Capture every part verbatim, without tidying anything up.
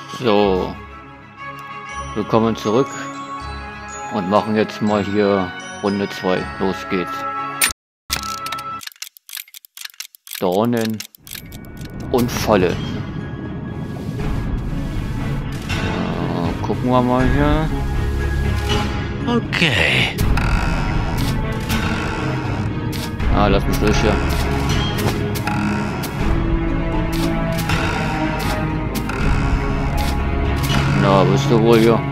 So, willkommen zurück und machen jetzt mal hier Runde zwei. Los geht's. Dornen und Fallen. Ja, gucken wir mal hier. Okay. Ah, lass mich durch hier. Na, bist du wohl hier?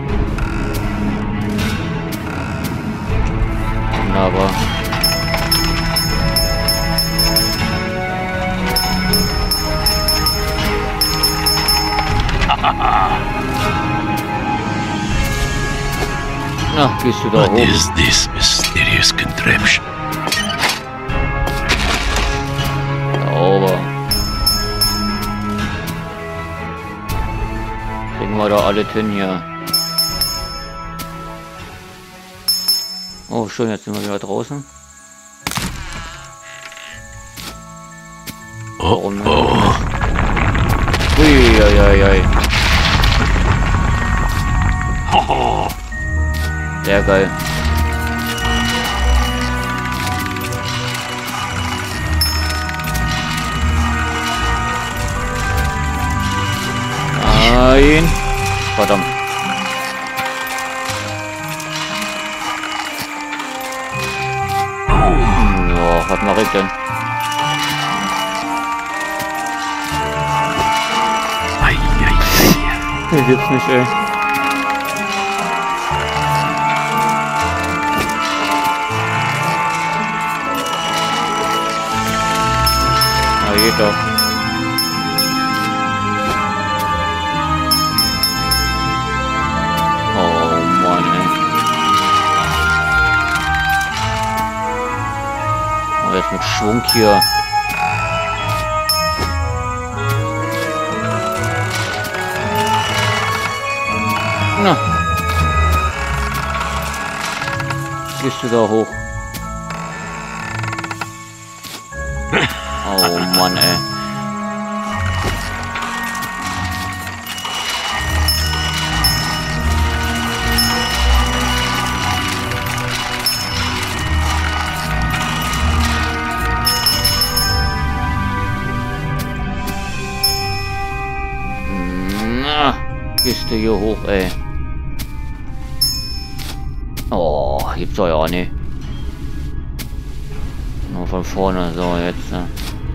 Wunderbar. Na, gehst du da What hoch? is this mysterious contraption? Sauber. Kriegen wir da alle hin hier. Oh, schön, jetzt sind wir wieder draußen. Oh, Warum nicht? oh. Ui, ui, ui, ui. Hoho. Sehr geil. Nein. Verdammt. Hm, ja, was mache ich denn? Ei, ei, ei. Hier gibt's nicht, ey. Na, geht doch. Oh Mann, ey. Oh, jetzt mit Schwung hier. Na. Gehst du da hoch? Oh Mann, ey. Na, gehst du hier hoch, ey. Oh, gibt's doch ja nicht. Nur von vorne, so jetzt. Ne?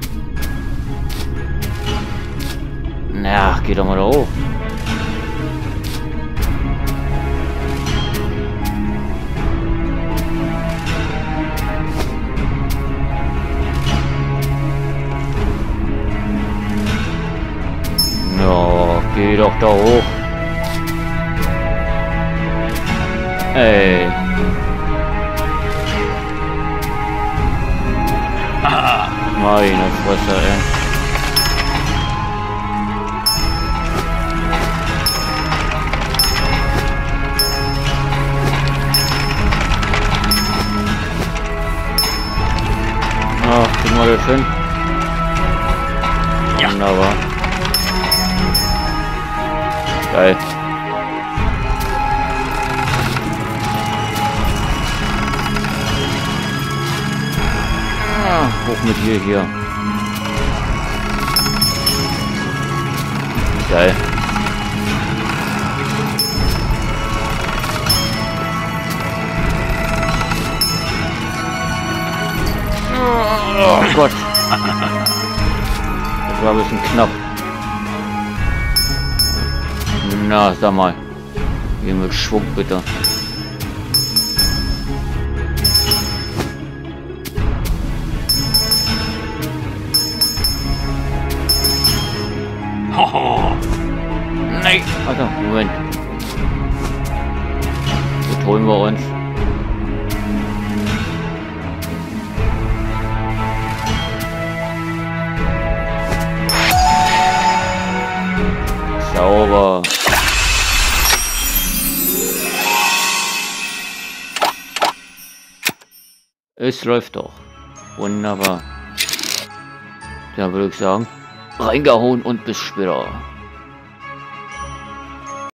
Na, geh doch mal da hoch. Ja, geh doch da hoch. Ey. Meine Fresse, ey. Ach, kriegen wir das hin? Ja. Wunderbar. Geil. Ah, hoch mit dir hier. Geil. Oh Gott. Das war ein bisschen knapp. Na, sag mal. Hier mit Schwung bitte. Hoho. Nein. Alter, Moment. Das holen wir uns. Sauber. Es läuft doch. Wunderbar. Dann würde ich sagen, reingehauen und bis später.